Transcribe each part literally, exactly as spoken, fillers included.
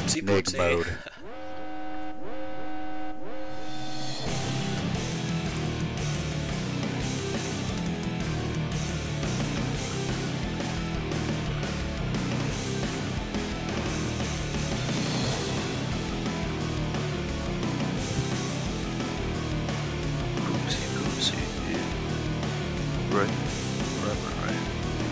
Poopsie Nig poopsie. mode. Poopsie poopsie. Right. Right, right, right.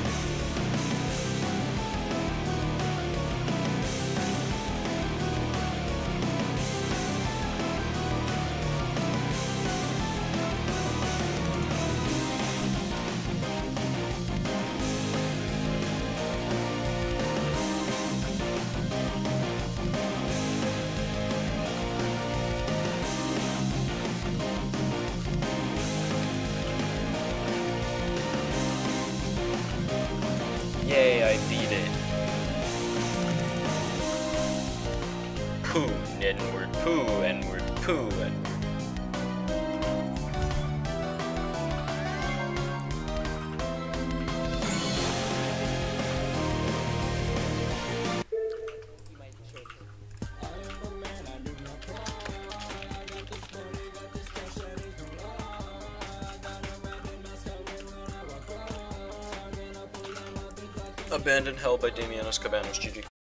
Yay, I beat it. Poo, N-word, poo, N-word, poo, N-word. Abandoned Hell by Damianos Cabanos, G G.